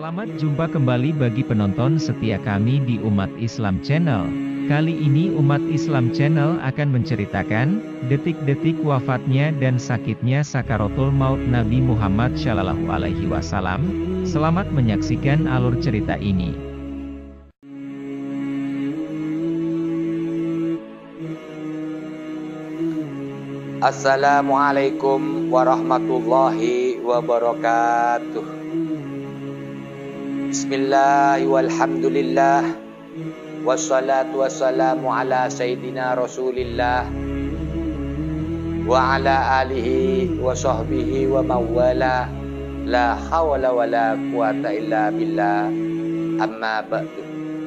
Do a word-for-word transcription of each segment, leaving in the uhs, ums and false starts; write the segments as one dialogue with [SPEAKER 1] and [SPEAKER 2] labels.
[SPEAKER 1] Selamat jumpa kembali bagi penonton setia kami di Umat Islam Channel. Kali ini Umat Islam Channel akan menceritakan detik-detik wafatnya dan sakitnya sakaratul maut Nabi Muhammad Shallallahu Alaihi Wasallam. Selamat menyaksikan alur cerita ini.
[SPEAKER 2] Assalamualaikum warahmatullahi wabarakatuh. Bismillah walhamdulillah wassalatu wassalamu ala sayyidina rasulillah wa ala alihi wa sahbihi wa mawala la hawla wa la quwata illa billah amma ba'du.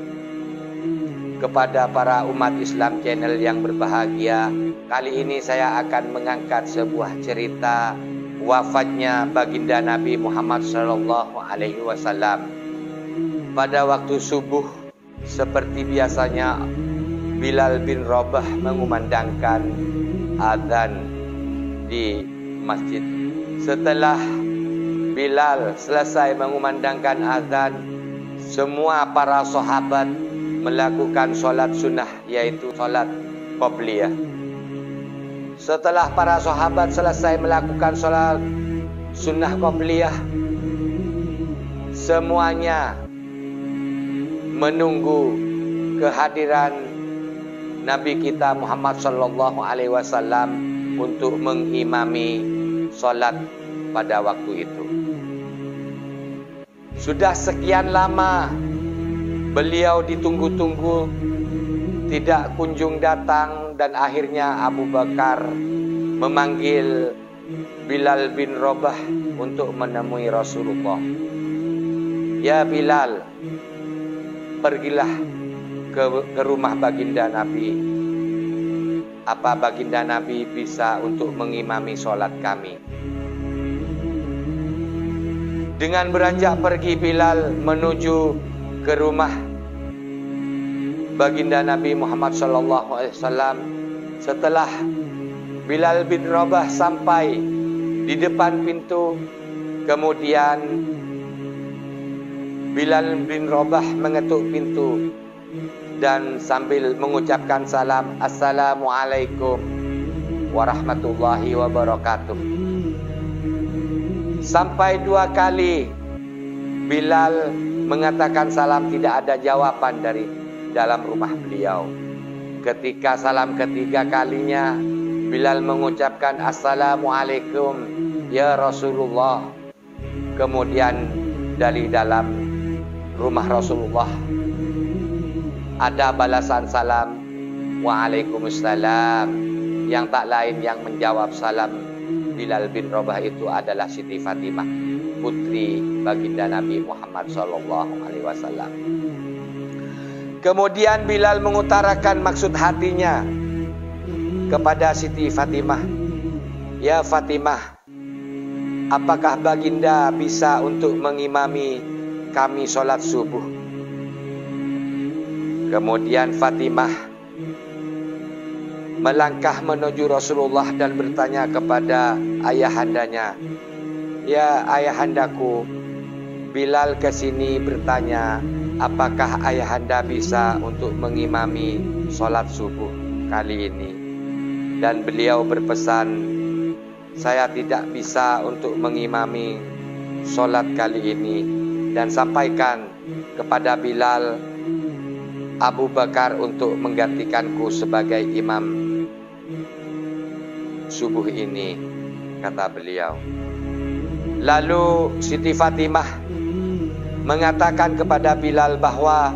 [SPEAKER 2] Kepada para umat Islam Channel yang berbahagia, kali ini saya akan mengangkat sebuah cerita wafatnya baginda Nabi Muhammad Shallallahu Alaihi Wasallam. Pada waktu subuh, seperti biasanya, Bilal bin Rabah mengumandangkan azan di masjid. Setelah Bilal selesai mengumandangkan azan, semua para sahabat melakukan sholat sunnah, yaitu sholat qobliyah. Setelah para sahabat selesai melakukan sholat sunnah qobliyah, semuanya menunggu kehadiran Nabi kita Muhammad Sallallahu Alaihi Wasallam untuk mengimami sholat pada waktu itu. Sudah sekian lama beliau ditunggu-tunggu, tidak kunjung datang, dan akhirnya Abu Bakar memanggil Bilal bin Rabah untuk menemui Rasulullah. Ya Bilal, pergilah ke, ke rumah baginda Nabi. Apa baginda Nabi bisa untuk mengimami sholat kami? Dengan beranjak pergi, Bilal menuju ke rumah baginda Nabi Muhammad Sallallahu Alaihi Wasallam. Setelah Bilal bin Rabah sampai di depan pintu, kemudian Bilal bin Rabah mengetuk pintu dan sambil mengucapkan salam, Assalamualaikum warahmatullahi wabarakatuh. Sampai dua kali Bilal mengatakan salam, tidak ada jawaban dari dalam rumah beliau. Ketika salam ketiga kalinya, Bilal mengucapkan Assalamualaikum ya Rasulullah. Kemudian dari dalam rumah Rasulullah ada balasan salam, Waalaikumsalam. Yang tak lain yang menjawab salam Bilal bin Rabah itu adalah Siti Fatimah, putri baginda Nabi Muhammad Sallallahu Alaihi Wasallam. Kemudian Bilal mengutarakan maksud hatinya kepada Siti Fatimah. Ya Fatimah, apakah baginda bisa untuk mengimami kami sholat subuh? Kemudian Fatimah melangkah menuju Rasulullah dan bertanya kepada ayahandanya. Ya ayahandaku, Bilal kesini bertanya, apakah ayahanda bisa untuk mengimami sholat subuh kali ini? Dan beliau berpesan, saya tidak bisa untuk mengimami sholat kali ini. Dan sampaikan kepada Bilal, Abu Bakar untuk menggantikanku sebagai imam subuh ini, kata beliau. Lalu Siti Fatimah mengatakan kepada Bilal bahwa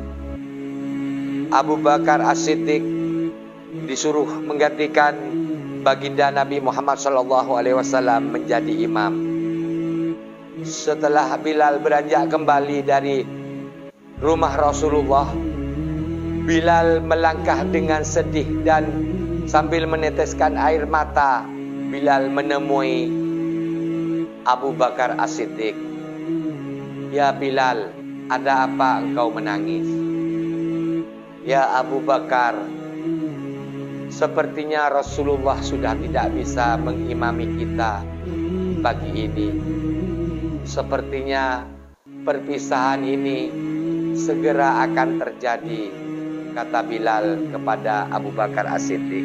[SPEAKER 2] Abu Bakar As-Siddiq disuruh menggantikan baginda Nabi Muhammad Shallallahu Alaihi Wasallam menjadi imam. Setelah Bilal beranjak kembali dari rumah Rasulullah, Bilal melangkah dengan sedih dan sambil meneteskan air mata. Bilal menemui Abu Bakar As-Siddiq. Ya Bilal, ada apa engkau menangis? Ya Abu Bakar, sepertinya Rasulullah sudah tidak bisa mengimami kita pagi ini. Sepertinya perpisahan ini segera akan terjadi, kata Bilal kepada Abu Bakar As-Siddiq.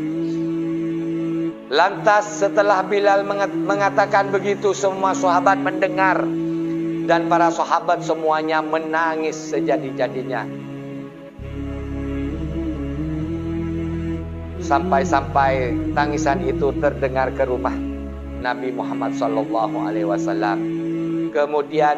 [SPEAKER 2] Lantas setelah Bilal mengatakan begitu, semua sahabat mendengar dan para sahabat semuanya menangis sejadi-jadinya. Sampai-sampai tangisan itu terdengar ke rumah Nabi Muhammad Sallallahu Alaihi Wasallam. Kemudian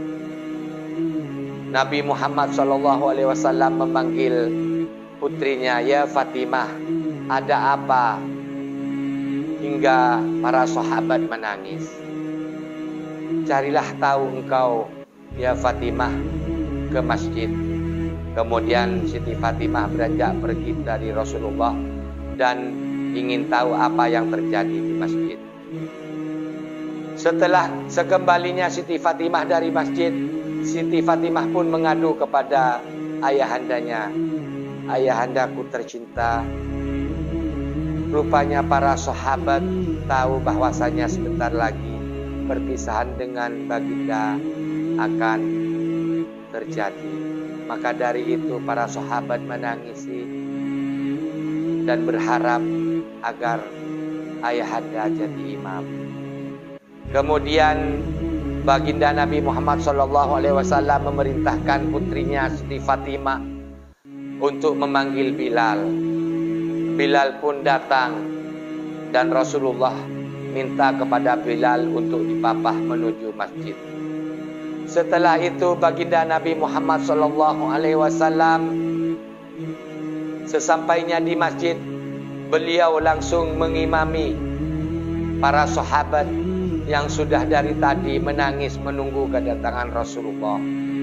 [SPEAKER 2] Nabi Muhammad Sallallahu Alaihi Wasallam memanggil putrinya, ya Fatimah, ada apa hingga para sahabat menangis? Carilah tahu engkau, ya Fatimah, ke masjid. Kemudian Siti Fatimah beranjak pergi dari Rasulullah dan ingin tahu apa yang terjadi di masjid. Setelah sekembalinya Siti Fatimah dari masjid, Siti Fatimah pun mengadu kepada ayahandanya, ayahandaku tercinta, rupanya para sahabat tahu bahwasanya sebentar lagi perpisahan dengan baginda akan terjadi. Maka dari itu para sahabat menangisi dan berharap agar ayahanda jadi imam. Kemudian baginda Nabi Muhammad Shallallahu Alaihi Wasallam memerintahkan putrinya Siti Fatimah untuk memanggil Bilal. Bilal pun datang dan Rasulullah minta kepada Bilal untuk dipapah menuju masjid. Setelah itu baginda Nabi Muhammad Shallallahu Alaihi Wasallam sesampainya di masjid, beliau langsung mengimami para sahabat yang sudah dari tadi menangis menunggu kedatangan Rasulullah.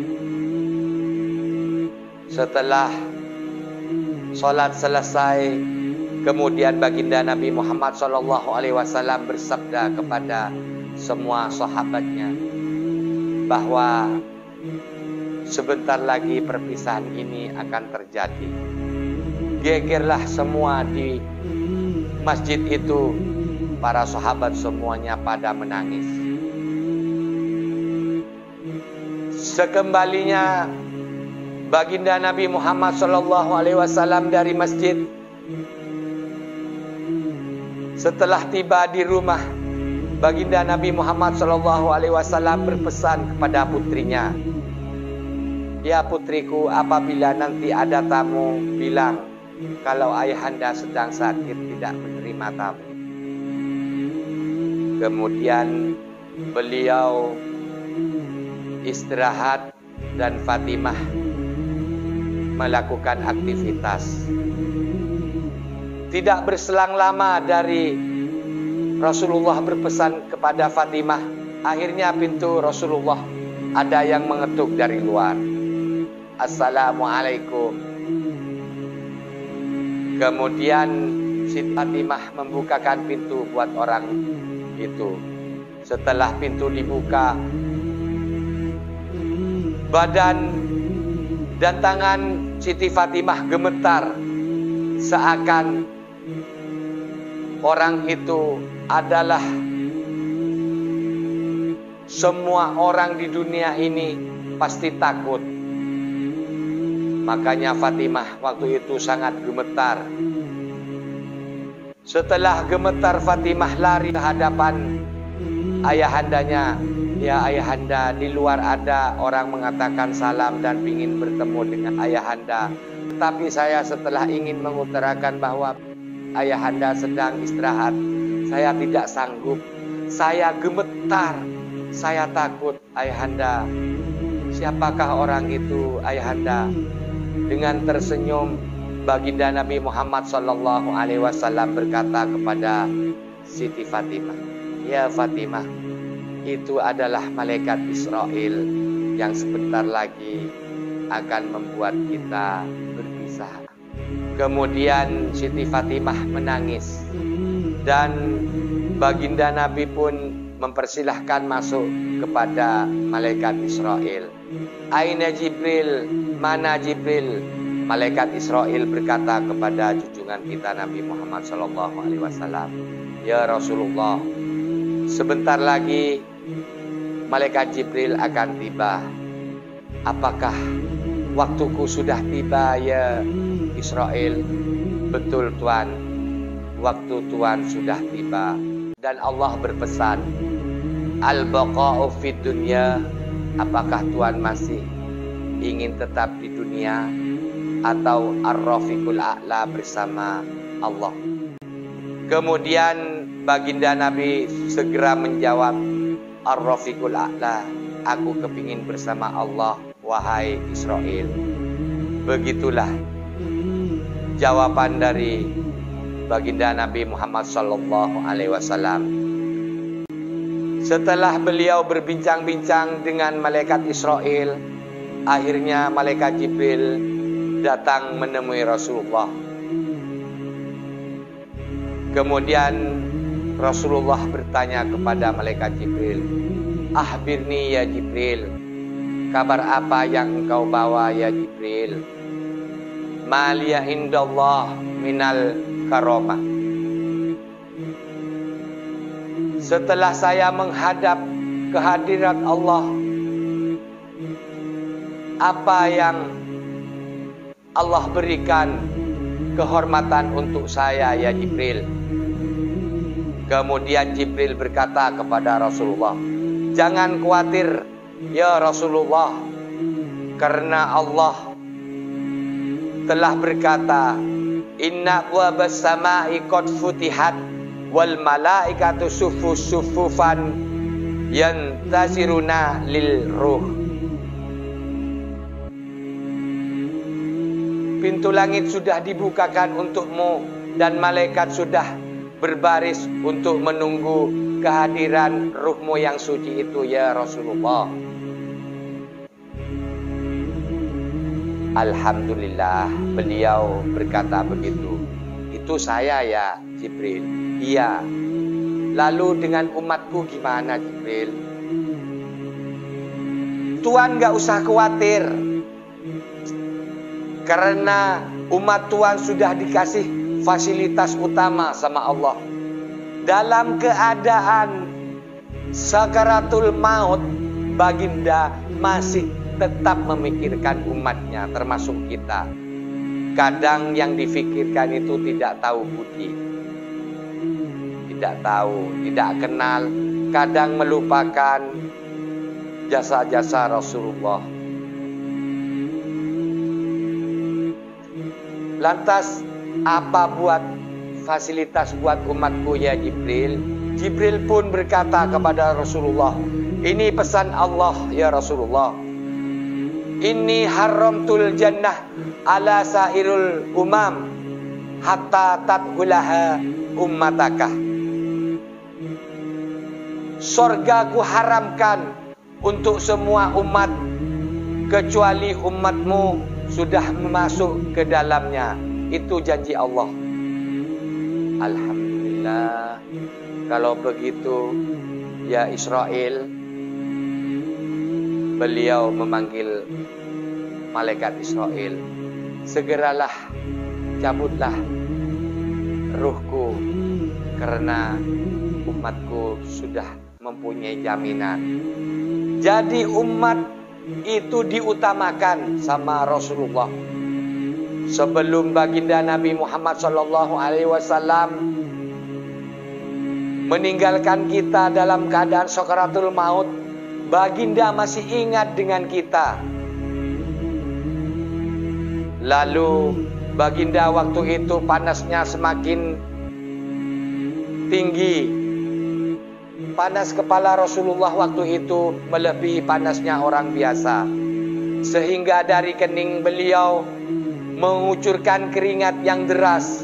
[SPEAKER 2] Setelah sholat selesai, kemudian baginda Nabi Muhammad Shallallahu Alaihi Wasallam bersabda kepada semua sahabatnya bahwa sebentar lagi perpisahan ini akan terjadi. Gegerlah semua di masjid itu, para sahabat semuanya pada menangis. Sekembalinya baginda Nabi Muhammad Shallallahu Alaihi Wasallam dari masjid, setelah tiba di rumah, baginda Nabi Muhammad Shallallahu Alaihi Wasallam berpesan kepada putrinya, ya putriku, apabila nanti ada tamu, bilang kalau ayahanda sedang sakit tidak menerima tamu. Kemudian beliau istirahat dan Fatimah melakukan aktivitas. Tidak berselang lama dari Rasulullah berpesan kepada Fatimah, akhirnya pintu Rasulullah ada yang mengetuk dari luar. Assalamualaikum. Kemudian Siti Fatimah membukakan pintu buat orang itu. Setelah pintu dibuka, badan dan tangan Siti Fatimah gemetar, seakan orang itu adalah semua orang di dunia ini pasti takut. Makanya Fatimah waktu itu sangat gemetar. Setelah gemetar, Fatimah lari ke hadapan ayahandanya. Ya ayahanda, di luar ada orang mengatakan salam dan ingin bertemu dengan ayahanda. Tapi saya setelah ingin mengutarakan bahwa ayahanda sedang istirahat, saya tidak sanggup. Saya gemetar, saya takut. Ayahanda, siapakah orang itu ayahanda? Dengan tersenyum, baginda Nabi Muhammad Sallallahu Alaihi Wasallam berkata kepada Siti Fatimah, ya Fatimah, itu adalah malaikat Israel yang sebentar lagi akan membuat kita berpisah. Kemudian Siti Fatimah menangis dan baginda Nabi pun mempersilahkan masuk kepada malaikat Israel. Aina Jibril, mana Jibril? Malaikat Israel berkata kepada junjungan kita Nabi Muhammad Sallallahu Alaihi Wasallam, ya Rasulullah, sebentar lagi malaikat Jibril akan tiba. Apakah waktuku sudah tiba ya Israel? Betul Tuan, waktu Tuan sudah tiba. Dan Allah berpesan, Al-baqa'u fid dunya. Apakah Tuan masih ingin tetap di dunia atau Ar-Rafiqul A'la bersama Allah? Kemudian baginda Nabi segera menjawab, Ar-Rafiqul A'la, aku kepingin bersama Allah, wahai Israel. Begitulah jawaban dari baginda Nabi Muhammad sallallahu alaihi wasallam. Setelah beliau berbincang-bincang dengan malaikat Israel, akhirnya malaikat Jibril datang menemui Rasulullah. Kemudian Rasulullah bertanya kepada malaikat Jibril, Akhbirni ya Jibril, kabar apa yang engkau bawa ya Jibril? Maliya indallah minal karamah. Setelah saya menghadap kehadirat Allah, apa yang Allah berikan kehormatan untuk saya ya Jibril? Kemudian Jibril berkata kepada Rasulullah, jangan khawatir ya Rasulullah, karena Allah telah berkata, Inna abwabas samai qad futihat wal malaikatu suffuf suffufan yantaziruna lil ruh. Pintu langit sudah dibukakan untukmu dan malaikat sudah berbaris untuk menunggu kehadiran ruhmu yang suci itu ya Rasulullah. Alhamdulillah, beliau berkata begitu. Itu saya ya Jibril. Iya. Lalu dengan umatku gimana Jibril? Tuhan gak usah khawatir, karena umat Tuhan sudah dikasih fasilitas utama sama Allah. Dalam keadaan sakaratul maut, baginda masih tetap memikirkan umatnya, termasuk kita. Kadang yang difikirkan itu tidak tahu budi, tidak tahu, tidak kenal, kadang melupakan jasa-jasa Rasulullah. Lantas apa buat fasilitas buat umatku ya Jibril? Jibril pun berkata kepada Rasulullah, ini pesan Allah ya Rasulullah. Inni haramtul jannah ala sairul umam hatta tadkhulaha ummataka. Surga ku haramkan untuk semua umat kecuali umatmu sudah masuk ke dalamnya. Itu janji Allah. Alhamdulillah. Kalau begitu ya Israel, beliau memanggil malaikat Israel, segeralah cabutlah ruhku, karena umatku sudah mempunyai jaminan. Jadi umat itu diutamakan sama Rasulullah. Sebelum baginda Nabi Muhammad sallallahu alaihi wasallam meninggalkan kita dalam keadaan sakaratul maut, baginda masih ingat dengan kita. Lalu baginda waktu itu panasnya semakin tinggi. Panas kepala Rasulullah waktu itu melebihi panasnya orang biasa, sehingga dari kening beliau mengucurkan keringat yang deras.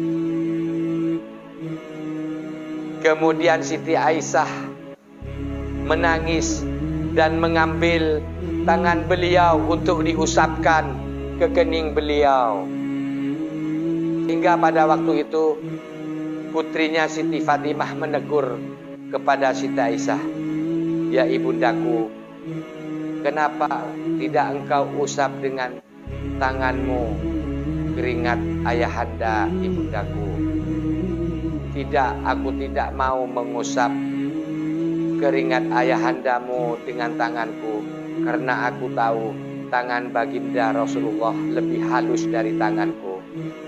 [SPEAKER 2] Kemudian Siti Aisyah menangis dan mengambil tangan beliau untuk diusapkan ke kening beliau. Hingga pada waktu itu putrinya Siti Fatimah menegur kepada Siti Aisyah, ya ibundaku, kenapa tidak engkau usap dengan tanganmu keringat ayahanda ibundaku? Tidak, aku tidak mau mengusap keringat ayahandamu dengan tanganku, karena aku tahu tangan baginda Rasulullah lebih halus dari tanganku.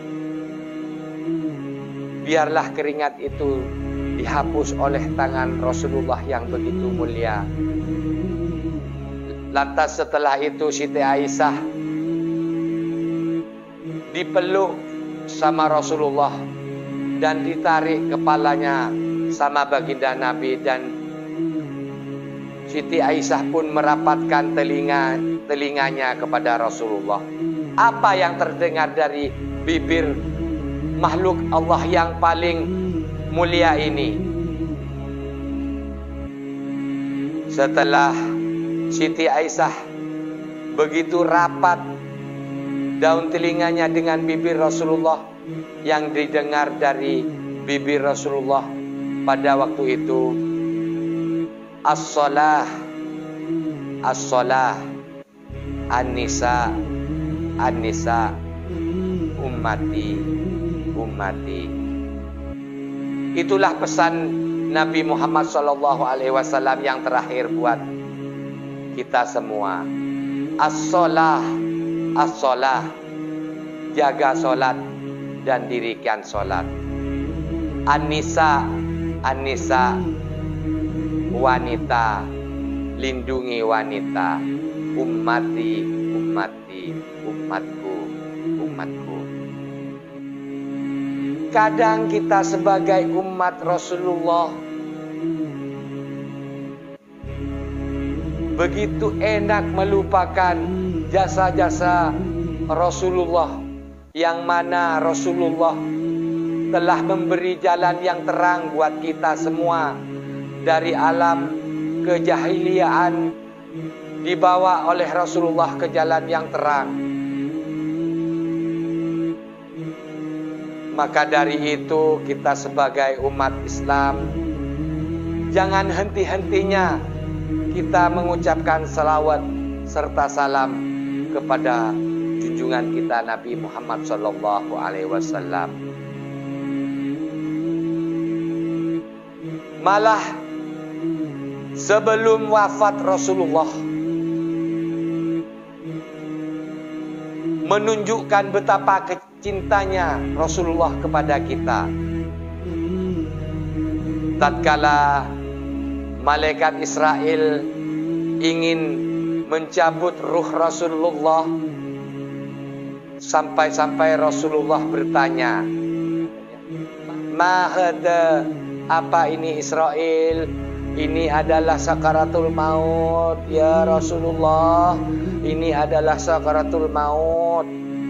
[SPEAKER 2] Biarlah keringat itu dihapus oleh tangan Rasulullah yang begitu mulia. Lantas setelah itu Siti Aisyah dipeluk sama Rasulullah dan ditarik kepalanya sama baginda Nabi, dan Siti Aisyah pun merapatkan telinga telinganya kepada Rasulullah. Apa yang terdengar dari bibir makhluk Allah yang paling mulia ini? Setelah Siti Aisyah begitu rapat daun telinganya dengan bibir Rasulullah, yang didengar dari bibir Rasulullah pada waktu itu, as-salah, as-salah, an-nisa, an-nisa, ummati, ummati. Itulah pesan Nabi Muhammad shallallahu alaihi wasallam yang terakhir buat kita semua. As-salah, as-salah, jaga solat dan dirikan solat. An-nisa, an-nisa, wanita, lindungi wanita. Ummati, ummati, umatku, umatku. Kadang kita sebagai umat Rasulullah begitu enak melupakan jasa-jasa Rasulullah, yang mana Rasulullah telah memberi jalan yang terang buat kita semua. Dari alam kejahiliaan dibawa oleh Rasulullah ke jalan yang terang. Maka dari itu kita sebagai umat Islam jangan henti-hentinya kita mengucapkan salawat serta salam kepada junjungan kita Nabi Muhammad shallallahu alaihi wasallam. Malah sebelum wafat Rasulullah menunjukkan betapa cintanya Rasulullah kepada kita. Tatkala malaikat Israel ingin mencabut ruh Rasulullah, sampai-sampai Rasulullah bertanya, "Ma hada, apa ini Israel? Ini adalah sakaratul maut ya Rasulullah. Ini adalah sakaratul maut."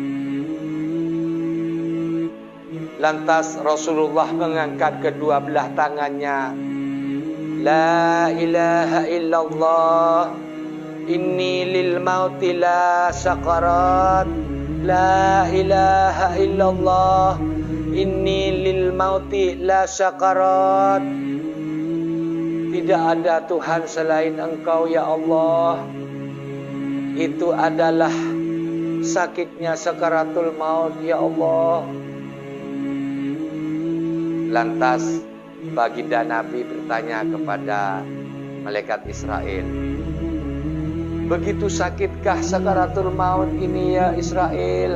[SPEAKER 2] Lantas Rasulullah mengangkat kedua belah tangannya, "La ilaha illallah, inni lil mauti la sakarat. La ilaha illallah, inni lil mauti la sakarat." Tidak ada Tuhan selain Engkau ya Allah. Itu adalah sakitnya sakaratul maut ya Allah. Lantas baginda Nabi bertanya kepada malaikat Israel, "Begitu sakitkah sakaratul maut ini ya Israel?"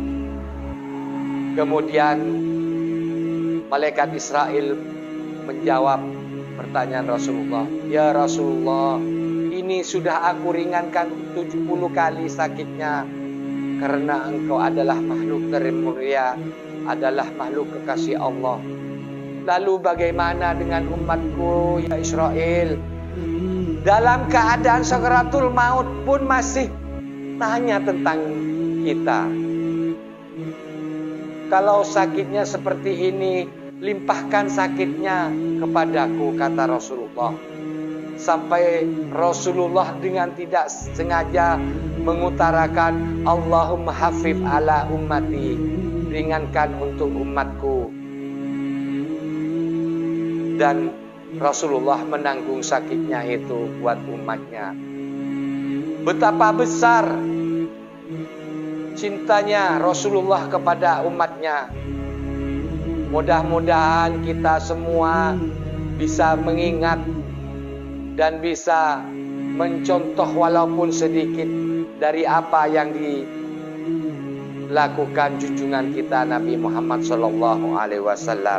[SPEAKER 2] Kemudian malaikat Israel menjawab pertanyaan Rasulullah, "Ya Rasulullah, ini sudah aku ringankan tujuh puluh kali sakitnya, karena Engkau adalah makhluk termulia, adalah makhluk kekasih Allah. Lalu bagaimana dengan umatku ya Israel? Dalam keadaan sakaratul maut pun masih tanya tentang kita. Kalau sakitnya seperti ini, limpahkan sakitnya kepadaku," kata Rasulullah. Sampai Rasulullah dengan tidak sengaja mengutarakan, "Allahumma hafif ala ummati," ringankan untuk umatku. Dan Rasulullah menanggung sakitnya itu buat umatnya. Betapa besar cintanya Rasulullah kepada umatnya. Mudah-mudahan kita semua bisa mengingat dan bisa mencontoh walaupun sedikit dari apa yang dilakukan junjungan kita Nabi Muhammad Shallallahu Alaihi Wasallam.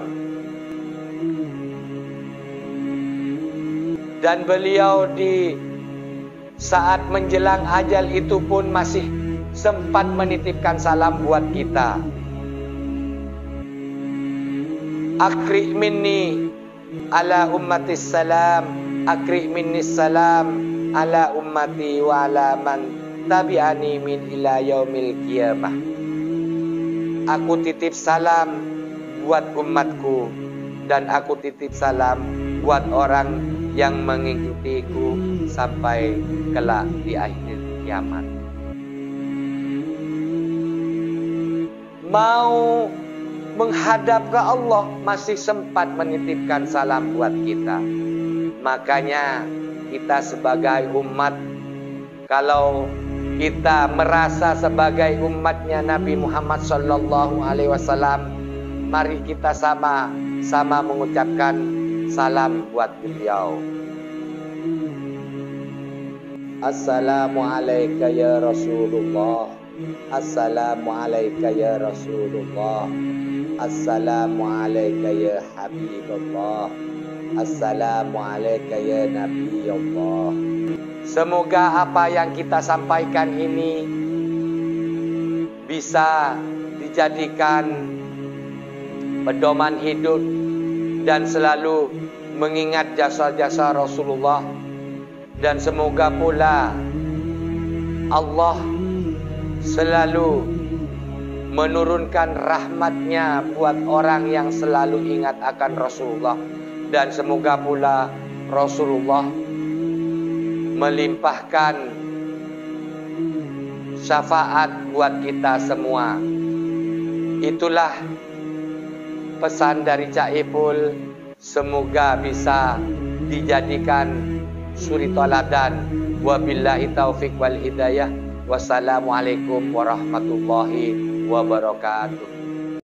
[SPEAKER 2] Dan beliau di saat menjelang ajal itu pun masih sempat menitipkan salam buat kita. Akri minni ala ummatis salam, akri minni salam ala ummati wa ala man tabi'ani min ila yaumil qiyamah. Aku titip salam buat umatku dan aku titip salam buat orang yang mengikutiku sampai kelak di akhir kiamat. Mau menghadap ke Allah masih sempat menitipkan salam buat kita. Makanya kita sebagai umat, kalau kita merasa sebagai umatnya Nabi Muhammad Sallallahu Alaihi Wasallam, mari kita sama-sama mengucapkan salam buat beliau. Assalamualaikum ya Rasulullah, Assalamualaikum ya Rasulullah, Assalamualaikum ya Habibullah, Assalamualaikum ya Nabi Allah. Semoga apa yang kita sampaikan ini bisa dijadikan pedoman hidup dan selalu mengingat jasa-jasa Rasulullah. Dan semoga pula Allah selalu menurunkan rahmatnya buat orang yang selalu ingat akan Rasulullah. Dan semoga pula Rasulullah melimpahkan syafaat buat kita semua. Itulah pesan dari Cak Ipul. Semoga bisa dijadikan suri toladan. Wabillahi taufiq wal hidayah. Wassalamualaikum warahmatullahi wabarakatuh.